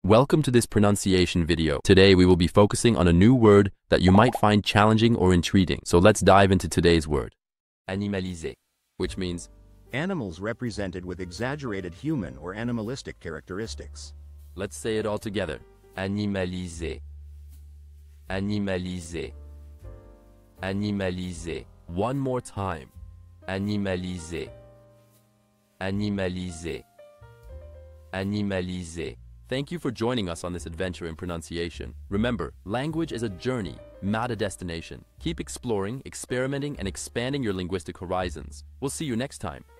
Welcome to this pronunciation video. Today we will be focusing on a new word that you might find challenging or intriguing. So let's dive into today's word. Animalisées, which means animals represented with exaggerated human or animalistic characteristics. Let's say it all together. Animalisées. Animalisées. Animalisées. One more time. Animalisées. Animalisées. Animalisées. Thank you for joining us on this adventure in pronunciation. Remember, language is a journey, not a destination. Keep exploring, experimenting, and expanding your linguistic horizons. We'll see you next time.